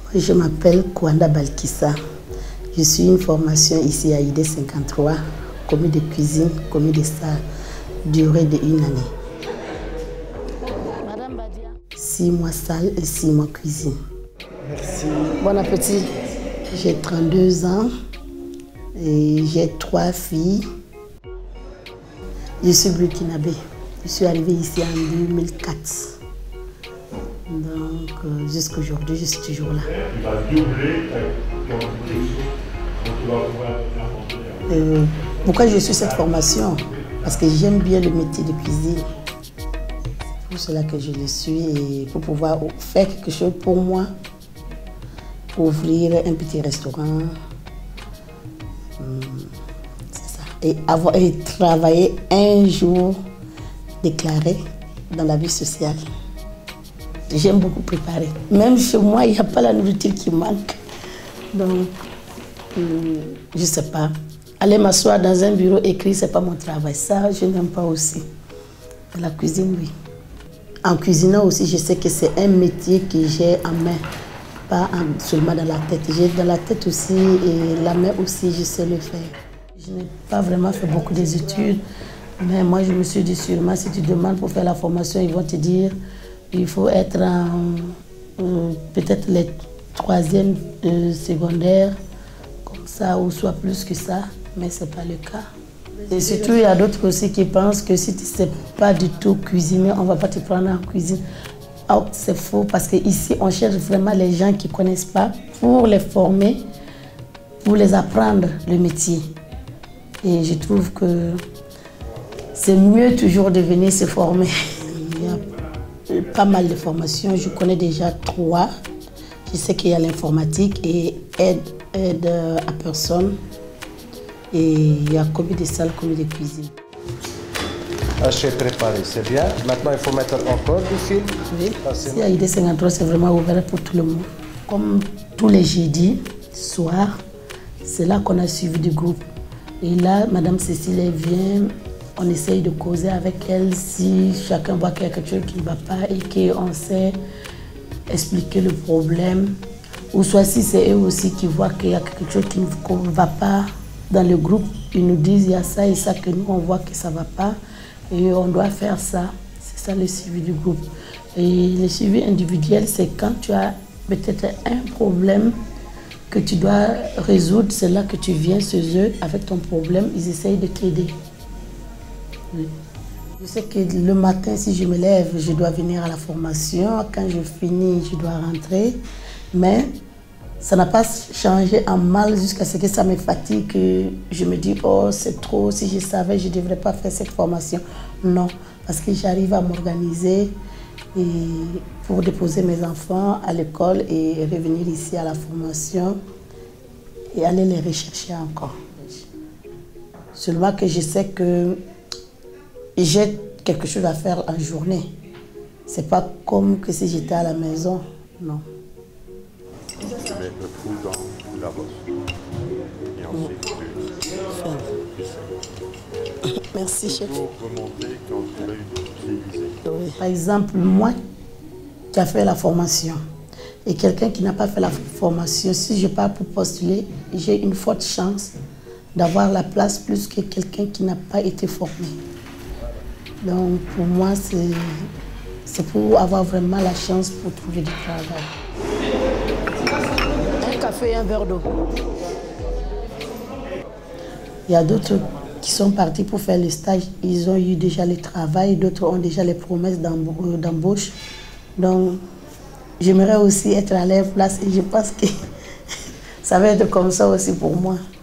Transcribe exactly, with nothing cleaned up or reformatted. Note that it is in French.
Je m'appelle Kouanda Balkissa. Je suis une formation ici à I D cinquante-trois, commis de cuisine, commis de salle, durée de une année. Madame Badia. Six mois salle et six mois cuisine. Merci. Bon appétit. J'ai trente-deux ans et j'ai trois filles. Je suis burkinabé. Je suis arrivée ici en deux mille quatre. Donc, euh, jusqu'à aujourd'hui, je suis toujours là. Euh, pourquoi je suis cette formation? Parce que j'aime bien le métier de cuisine. C'est pour cela que je le suis et pour pouvoir faire quelque chose pour moi, pour ouvrir un petit restaurant. C'est ça. Et, avoir, et travailler un jour déclaré dans la vie sociale. J'aime beaucoup préparer. Même chez moi, il n'y a pas la nourriture qui manque. Donc, euh, je ne sais pas. Aller m'asseoir dans un bureau écrit, ce n'est pas mon travail. Ça, je n'aime pas aussi. La cuisine, oui. En cuisinant aussi, je sais que c'est un métier que j'ai en main. Pas en, seulement dans la tête. J'ai dans la tête aussi et la main aussi, je sais le faire. Je n'ai pas vraiment fait beaucoup d'études. Mais moi, je me suis dit sûrement, si tu demandes pour faire la formation, ils vont te dire il faut être en euh, peut-être les troisième euh, secondaire, comme ça, ou soit plus que ça, mais ce n'est pas le cas. Et surtout, il y a d'autres aussi qui pensent que si tu ne sais pas du tout cuisiner, on ne va pas te prendre en cuisine. Oh, c'est faux, parce qu'ici, on cherche vraiment les gens qui ne connaissent pas pour les former, pour les apprendre le métier. Et je trouve que c'est mieux toujours de venir se former. Il y a pas mal de formations, je connais déjà trois. Je sais qu'il y a l'informatique et aide, aide à personne. Et il y a commis de salle, commis de cuisine. Haché préparé, c'est bien. Maintenant, il faut mettre encore du fil. Oui, ici à I D cinquante-trois, c'est vraiment ouvert pour tout le monde. Comme tous les jeudis soirs, c'est là qu'on a suivi du groupe. Et là, Madame Cécile elle vient. On essaye de causer avec elle si chacun voit qu'il y a quelque chose qui ne va pas et qu'on sait expliquer le problème. Ou soit si c'est eux aussi qui voient qu'il y a quelque chose qui ne va pas dans le groupe, ils nous disent il y a ça et ça que nous on voit que ça ne va pas et on doit faire ça. C'est ça le suivi du groupe. Et le suivi individuel, c'est quand tu as peut-être un problème que tu dois résoudre, c'est là que tu viens chez eux avec ton problème, ils essayent de t'aider. Oui. Je sais que le matin, si je me lève, je dois venir à la formation. Quand je finis, je dois rentrer. Mais ça n'a pas changé en mal jusqu'à ce que ça me fatigue. Que je me dis, oh, c'est trop. Si je savais, je ne devrais pas faire cette formation. Non, parce que j'arrive à m'organiser pour déposer mes enfants à l'école et revenir ici à la formation et aller les rechercher encore. Seulement que je sais que j'ai quelque chose à faire en journée. C'est pas comme que si j'étais à la maison, non. Tu mets le trou dans la bosse. Et ensuite, tu... Merci, chef. Pour remonter quand tu l'as utilisé. Oui. Par exemple, moi qui ai fait la formation et quelqu'un qui n'a pas fait la formation, si je pars pour postuler, j'ai une forte chance d'avoir la place plus que quelqu'un qui n'a pas été formé. Donc pour moi, c'est pour avoir vraiment la chance pour trouver du travail. Un café et un verre d'eau. Il y a d'autres qui sont partis pour faire le stage. Ils ont eu déjà le travail, d'autres ont déjà les promesses d'embauche. Donc j'aimerais aussi être à leur place et je pense que ça va être comme ça aussi pour moi.